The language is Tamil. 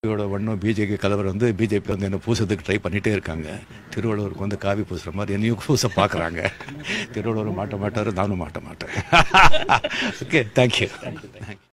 இதோட ஒன்றும் பிஜேபி கலவர் வந்து பிஜேபி வந்து என்ன பூசத்துக்கு ட்ரை பண்ணிகிட்டே இருக்காங்க. திருவள்ளுவருக்கு வந்து காவி பூசுகிற மாதிரி என்னையும் பூச பார்க்குறாங்க. திருவள்ளுவர் மாட்ட மாட்டார், நானும் மாட்ட மாட்டேன். Okay, thank you.